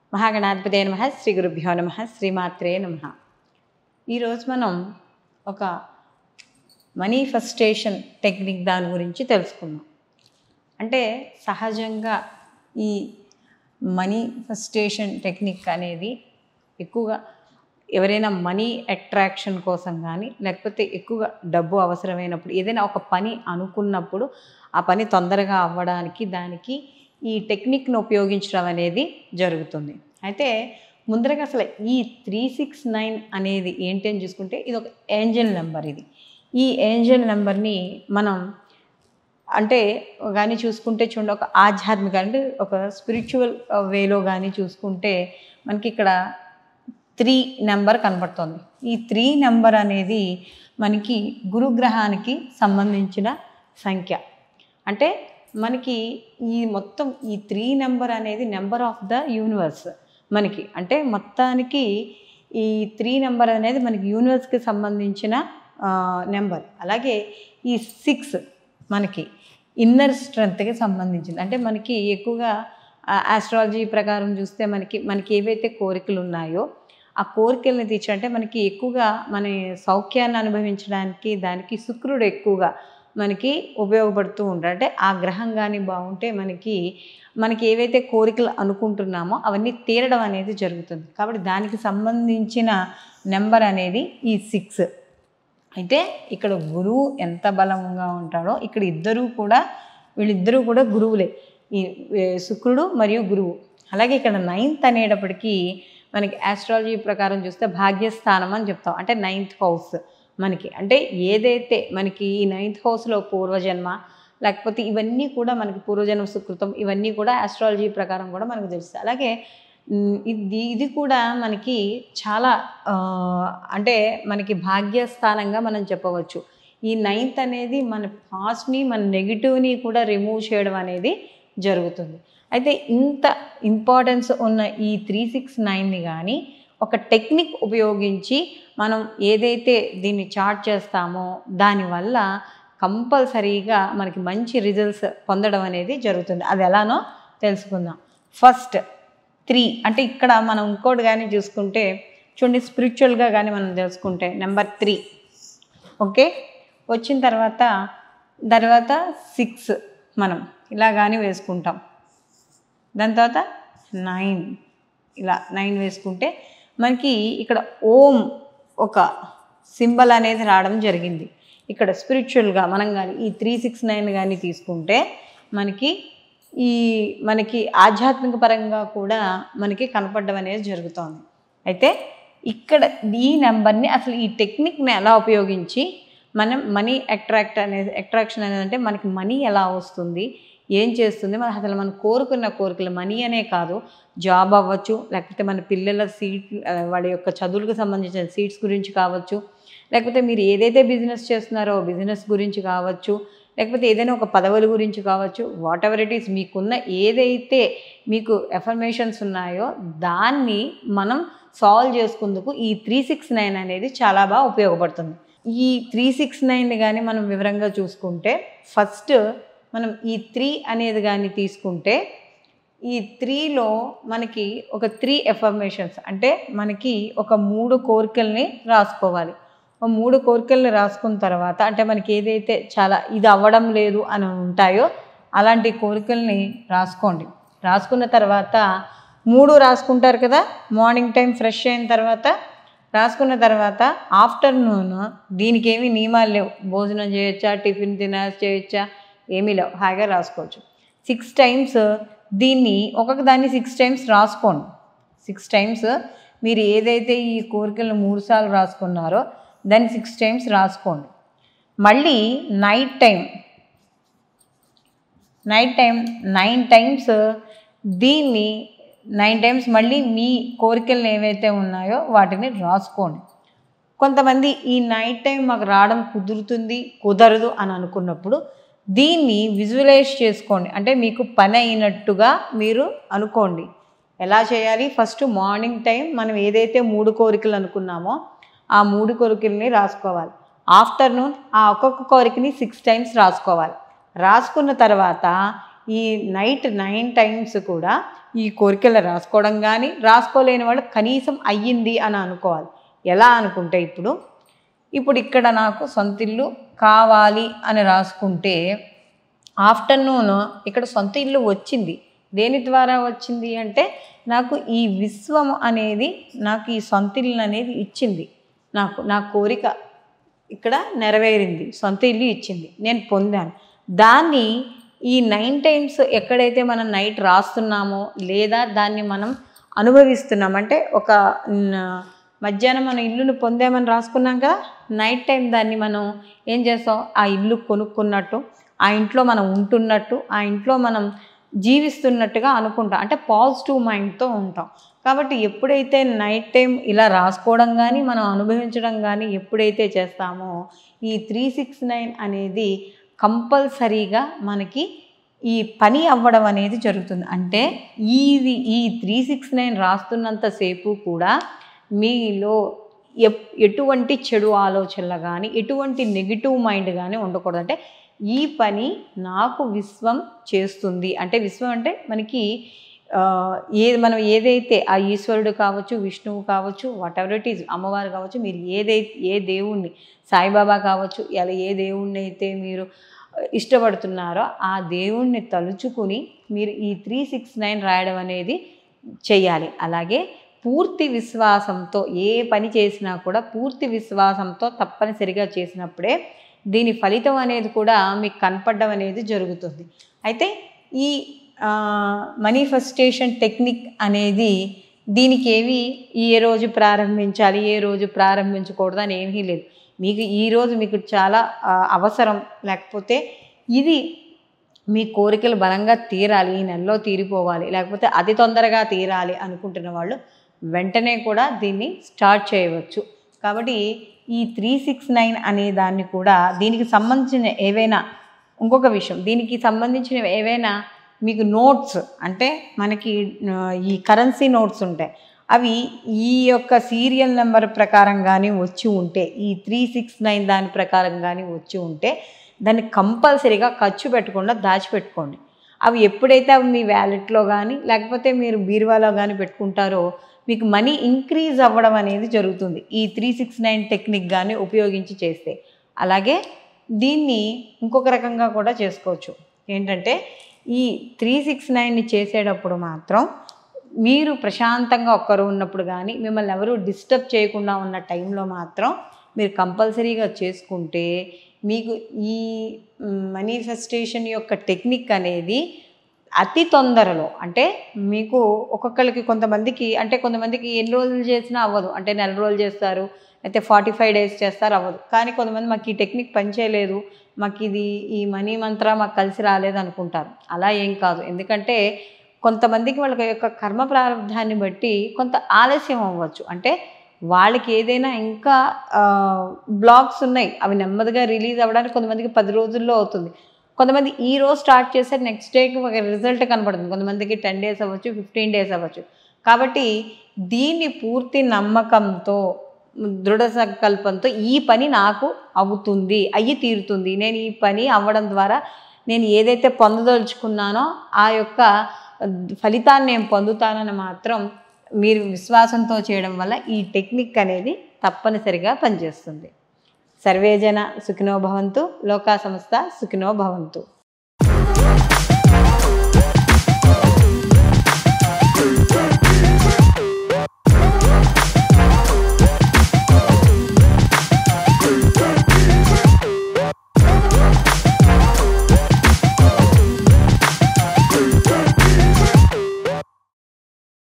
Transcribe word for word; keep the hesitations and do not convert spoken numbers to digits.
మహాగణాధిపతే నమః శ్రీ గురుభ్యో నమః శ్రీమాత్రే నమః. ఈరోజు మనం ఒక మనీఫెస్టేషన్ టెక్నిక్ దాని గురించి తెలుసుకుందాం. అంటే సహజంగా ఈ మనీఫెస్టేషన్ టెక్నిక్ అనేది ఎక్కువగా ఎవరైనా మనీ అట్రాక్షన్ కోసం కానీ లేకపోతే ఎక్కువగా డబ్బు అవసరమైనప్పుడు ఏదైనా ఒక పని అనుకున్నప్పుడు ఆ పని తొందరగా అవ్వడానికి దానికి ఈ టెక్నిక్ను ఉపయోగించడం అనేది జరుగుతుంది. అయితే ముందరగా అసలు ఈ త్రీ సిక్స్ నైన్ అనేది ఏంటి అని చూసుకుంటే ఇది ఒక ఏంజల్ నెంబర్. ఇది ఈ ఏంజల్ నెంబర్ని మనం అంటే కానీ చూసుకుంటే చూడండి, ఒక ఆధ్యాత్మిక అంటే ఒక స్పిరిచువల్ వేలో కానీ చూసుకుంటే మనకి ఇక్కడ త్రీ నెంబర్ కనపడుతుంది. ఈ త్రీ నెంబర్ అనేది మనకి గురుగ్రహానికి సంబంధించిన సంఖ్య. అంటే మనకి ఈ మొత్తం ఈ త్రీ నెంబర్ అనేది నెంబర్ ఆఫ్ ద యూనివర్స్ మనకి. అంటే మొత్తానికి ఈ త్రీ నెంబర్ అనేది మనకి యూనివర్స్కి సంబంధించిన నెంబర్. అలాగే ఈ సిక్స్ మనకి ఇన్నర్ స్ట్రెంగ్త్కి సంబంధించింది. అంటే మనకి ఎక్కువగా ఆస్ట్రాలజీ ప్రకారం చూస్తే మనకి మనకి ఏవైతే కోరికలు ఉన్నాయో ఆ కోరికల్ని తీర్చాలంటే మనకి ఎక్కువగా మన సౌఖ్యాన్ని అనుభవించడానికి దానికి శుక్రుడు ఎక్కువగా మనకి ఉపయోగపడుతూ ఉంటాడు. అంటే ఆ గ్రహం కానీ బాగుంటే మనకి మనకి ఏవైతే కోరికలు అనుకుంటున్నామో అవన్నీ తీరడం అనేది జరుగుతుంది. కాబట్టి దానికి సంబంధించిన నెంబర్ అనేది ఈ సిక్స్. అయితే ఇక్కడ గురువు ఎంత బలంగా ఉంటాడో ఇక్కడ ఇద్దరూ కూడా వీళ్ళిద్దరూ కూడా గురువులే, ఈ శుక్రుడు మరియు గురువు. అలాగే ఇక్కడ నైన్త్ అనేటప్పటికీ మనకి ఆస్ట్రాలజీ ప్రకారం చూస్తే భాగ్యస్థానం అని చెప్తాం. అంటే నైన్త్ హౌస్ మనకి. అంటే ఏదైతే మనకి ఈ నైన్త్ హౌస్లో పూర్వజన్మ లేకపోతే ఇవన్నీ కూడా మనకి పూర్వజన్మ సుకృతం ఇవన్నీ కూడా ఆస్ట్రాలజీ ప్రకారం కూడా మనకు తెలుస్తాయి. అలాగే ఇది ఇది కూడా మనకి చాలా అంటే మనకి భాగ్యస్థానంగా మనం చెప్పవచ్చు. ఈ నైన్త్ అనేది మన పాస్ట్ని మన నెగిటివ్ని కూడా రిమూవ్ చేయడం అనేది జరుగుతుంది. అయితే ఇంత ఇంపార్టెన్స్ ఉన్న ఈ త్రీ సిక్స్ నైన్ని కానీ ఒక టెక్నిక్ ఉపయోగించి మనం ఏదైతే దీన్ని చార్ట్ చేస్తామో దానివల్ల కంపల్సరీగా మనకి మంచి రిజల్ట్స్ పొందడం అనేది జరుగుతుంది. అది ఎలానో తెలుసుకుందాం. ఫస్ట్ త్రీ అంటే ఇక్కడ మనం ఇంకోటి కానీ చూసుకుంటే చూడండి, స్పిరిచువల్గా కానీ మనం తెలుసుకుంటే నెంబర్ త్రీ ఓకే వచ్చిన తర్వాత తర్వాత సిక్స్ మనం ఇలా కానీ వేసుకుంటాం. దాని తర్వాత నైన్ ఇలా నైన్ వేసుకుంటే మనకి ఇక్కడ ఓం ఒక సింబల్ అనేది రావడం జరిగింది. ఇక్కడ స్పిరిచువల్గా మనం కానీ ఈ త్రీ సిక్స్ నైన్ కానీ తీసుకుంటే మనకి ఈ మనకి ఆధ్యాత్మిక పరంగా కూడా మనకి కనపడడం అనేది జరుగుతుంది. అయితే ఇక్కడ ఈ నెంబర్ని అసలు ఈ టెక్నిక్ని ఎలా ఉపయోగించి మనం మనీ అట్రాక్ట్ అనేది అట్రాక్షన్ అనేది అంటే మనకి మనీ ఎలా వస్తుంది, ఏం చేస్తుంది, మన అసలు మనం కోరుకున్న కోరికలు మనీ అనే కాదు, జాబ్ అవ్వచ్చు లేకపోతే మన పిల్లల సీట్ వాళ్ళ యొక్క చదువులకు సంబంధించిన సీట్స్ గురించి కావచ్చు, లేకపోతే మీరు ఏదైతే బిజినెస్ చేస్తున్నారో బిజినెస్ గురించి కావచ్చు, లేకపోతే ఏదైనా ఒక పదవుల గురించి కావచ్చు, వాట్ ఎవర్ ఇట్ ఈస్ మీకున్న ఏదైతే మీకు ఎఫర్మేషన్స్ ఉన్నాయో దాన్ని మనం సాల్వ్ చేసుకుందుకు ఈ త్రీ సిక్స్ నైన్ అనేది చాలా బాగా ఉపయోగపడుతుంది. ఈ త్రీ సిక్స్ నైన్ కానీ మనం వివరంగా చూసుకుంటే ఫస్ట్ మనం ఈ త్రీ అనేది కానీ తీసుకుంటే ఈ త్రీలో మనకి ఒక త్రీ ఎఫర్మేషన్స్ అంటే మనకి ఒక మూడు కోరికల్ని రాసుకోవాలి. ఒక మూడు కోరికల్ని రాసుకున్న తర్వాత అంటే మనకి ఏదైతే చాలా ఇది అవ్వడం లేదు అని ఉంటాయో అలాంటి కోరికల్ని రాసుకోండి. రాసుకున్న తర్వాత మూడు రాసుకుంటారు కదా, మార్నింగ్ టైం ఫ్రెష్ అయిన తర్వాత రాసుకున్న తర్వాత ఆఫ్టర్నూన్ దీనికి ఏమీ నియమాలు లేవు, భోజనం చేయొచ్చా టిఫిన్ తిన చేయొచ్చా ఏమీ లేవు, హాయిగా రాసుకోవచ్చు. సిక్స్ టైమ్స్ దీన్ని ఒక్కొక్క దాన్ని సిక్స్ టైమ్స్ రాసుకోండి. సిక్స్ టైమ్స్ మీరు ఏదైతే ఈ కోరికలను మూడు సార్లు రాసుకున్నారో దాన్ని సిక్స్ టైమ్స్ రాసుకోండి. మళ్ళీ night time night time nine times దీన్ని నైన్ టైమ్స్ మళ్ళీ మీ కోరికలు ఏవైతే ఉన్నాయో వాటిని రాసుకోండి. కొంతమంది ఈ నైట్ టైం మాకు రావడం కుదురుతుంది కుదరదు అని అనుకున్నప్పుడు దీన్ని విజువలైజ్ చేసుకోండి. అంటే మీకు పని అయినట్టుగా మీరు అనుకోండి. ఎలా చేయాలి? ఫస్ట్ మార్నింగ్ టైం మనం ఏదైతే మూడు కోరికలు అనుకున్నామో ఆ మూడు కోరికల్ని రాసుకోవాలి. ఆఫ్టర్నూన్ ఆ ఒక్కొక్క కోరికని సిక్స్ టైమ్స్ రాసుకోవాలి. రాసుకున్న తర్వాత ఈ నైట్ నైన్ టైమ్స్ కూడా ఈ కోరికలు రాసుకోవడం కానీ, రాసుకోలేని వాళ్ళు కనీసం అయ్యింది అని అనుకోవాలి. ఎలా అనుకుంటే ఇప్పుడు ఇప్పుడు ఇక్కడ నాకు సొంత ఇల్లు కావాలి అని రాసుకుంటే ఆఫ్టర్నూన్ ఇక్కడ సొంత ఇల్లు వచ్చింది. దేని ద్వారా వచ్చింది అంటే నాకు ఈ విశ్వం అనేది నాకు ఈ సొంత ఇల్లు అనేది ఇచ్చింది. నాకు నా కోరిక ఇక్కడ నెరవేరింది, సొంత ఇల్లు ఇచ్చింది, నేను పొందాను. దాన్ని ఈ నైన్ టైమ్స్ ఎక్కడైతే మనం నైట్ రాస్తున్నామో లేదా దాన్ని మనం అనుభవిస్తున్నాం అంటే ఒక మధ్యాహ్నం మనం ఇల్లును పొందామని రాసుకున్నాం కదా, నైట్ టైం దాన్ని మనం ఏం చేస్తాం, ఆ ఇల్లు కొనుక్కున్నట్టు, ఆ ఇంట్లో మనం ఉంటున్నట్టు, ఆ ఇంట్లో మనం జీవిస్తున్నట్టుగా అనుకుంటాం. అంటే పాజిటివ్ మైండ్తో ఉంటాం. కాబట్టి ఎప్పుడైతే నైట్ టైం ఇలా రాసుకోవడం కానీ మనం అనుభవించడం కానీ ఎప్పుడైతే చేస్తామో ఈ త్రీ సిక్స్ నైన్ అనేది కంపల్సరీగా మనకి ఈ పని అవ్వడం అనేది జరుగుతుంది. అంటే ఇది ఈ త్రీ సిక్స్ నైన్ రాస్తున్నంతసేపు కూడా మీలో ఎటువంటి చెడు ఆలోచనలు కానీ ఎటువంటి నెగిటివ్ మైండ్ కానీ ఉండకూడదు. అంటే ఈ పని నాకు విశ్వం చేస్తుంది అంటే విశ్వం అంటే మనకి ఏది మనం ఏదైతే ఆ ఈశ్వరుడు కావచ్చు, విష్ణువు కావచ్చు, వాట్ ఎవర్ ఇట్ ఈజ్, అమ్మవారు కావచ్చు, మీరు ఏదైతే ఏ దేవుణ్ణి, సాయిబాబా కావచ్చు, ఇలా ఏ దేవుణ్ణి అయితే మీరు ఇష్టపడుతున్నారో ఆ దేవుణ్ణి తలుచుకుని మీరు ఈ త్రీ సిక్స్ నైన్ రాయడం అనేది చెయ్యాలి. అలాగే పూర్తి విశ్వాసంతో ఏ పని చేసినా కూడా పూర్తి విశ్వాసంతో తప్పనిసరిగా చేసినప్పుడే దీని ఫలితం అనేది కూడా మీకు కనపడడం అనేది జరుగుతుంది. అయితే ఈ మేనిఫెస్టేషన్ టెక్నిక్ అనేది దీనికి ఏవి ఏ రోజు ప్రారంభించాలి, ఏ రోజు ప్రారంభించకూడదు అని ఏమీ లేదు. మీకు ఈరోజు మీకు చాలా అవసరం, లేకపోతే ఇది మీ కోరికలు బలంగా తీరాలి, ఈ నెలలో తీరిపోవాలి, లేకపోతే అతి తొందరగా తీరాలి అనుకుంటున్న వాళ్ళు వెంటనే కూడా దీన్ని స్టార్ట్ చేయవచ్చు. కాబట్టి ఈ త్రీ సిక్స్ నైన్ అనే దాన్ని కూడా దీనికి సంబంధించిన ఏవైనా ఇంకొక విషయం దీనికి సంబంధించిన ఏవైనా మీకు నోట్స్ అంటే మనకి ఈ కరెన్సీ నోట్స్ ఉంటాయి, అవి ఈ యొక్క సీరియల్ నెంబర్ ప్రకారం కానీ వచ్చి ఉంటే ఈ త్రీ సిక్స్ నైన్ దాని ప్రకారం కానీ వచ్చి ఉంటే దాన్ని కంపల్సరీగా ఖర్చు పెట్టకుండా దాచిపెట్టుకోండి. అవి ఎప్పుడైతే అవి మీ వ్యాలెట్లో కానీ లేకపోతే మీరు బీరువాలో కానీ పెట్టుకుంటారో మీకు మనీ ఇంక్రీజ్ అవ్వడం అనేది జరుగుతుంది ఈ త్రీ సిక్స్ నైన్ టెక్నిక్ కానీ ఉపయోగించి చేస్తే. అలాగే దీన్ని ఇంకొక రకంగా కూడా చేసుకోవచ్చు. ఏంటంటే ఈ త్రీ సిక్స్ నైన్ని చేసేటప్పుడు మాత్రం మీరు ప్రశాంతంగా ఒక్కరు ఉన్నప్పుడు కానీ మిమ్మల్ని ఎవరు డిస్టర్బ్ చేయకుండా ఉన్న టైంలో మాత్రం మీరు కంపల్సరీగా చేసుకుంటే మీకు ఈ మేనిఫెస్టేషన్ యొక్క టెక్నిక్ అనేది అతి తొందరలో అంటే మీకు ఒక్కొక్కరికి కొంతమందికి అంటే కొంతమందికి ఎన్ని రోజులు చేసినా అవ్వదు, అంటే నెల రోజులు చేస్తారు, అయితే ఫార్టీ ఫైవ్ డేస్ చేస్తారు, అవ్వదు. కానీ కొంతమంది మాకు ఈ టెక్నిక్ పనిచేయలేదు, మాకు ఇది ఈ మనీ మంత్ర మాకు కలిసి రాలేదు అనుకుంటారు. అలా ఏం కాదు. ఎందుకంటే కొంతమందికి వాళ్ళ యొక్క కర్మ ప్రారంభాన్ని బట్టి కొంత ఆలస్యం అవ్వచ్చు. అంటే వాళ్ళకి ఏదైనా ఇంకా బ్లాగ్స్ ఉన్నాయి, అవి నెమ్మదిగా రిలీజ్ అవ్వడానికి కొంతమందికి పది రోజుల్లో అవుతుంది. కొంతమంది ఈ రోజు స్టార్ట్ చేస్తే నెక్స్ట్ డేకి ఒక రిజల్ట్ కనపడుతుంది, కొంతమందికి టెన్ డేస్ అవ్వచ్చు, ఫిఫ్టీన్ డేస్ అవ్వచ్చు. కాబట్టి దీన్ని పూర్తి నమ్మకంతో దృఢ సంకల్పంతో ఈ పని నాకు అవుతుంది, అయ్యి తీరుతుంది, నేను ఈ పని అవ్వడం ద్వారా నేను ఏదైతే పొందదలుచుకున్నానో ఆ యొక్క ఫలితాన్ని నేను పొందుతానని మాత్రం మీరు విశ్వాసంతో చేయడం వల్ల ఈ టెక్నిక్ అనేది తప్పనిసరిగా పనిచేస్తుంది. సర్వేజన సుఖినో భవంతు, లోకా సమస్త సుఖినో భవంతు.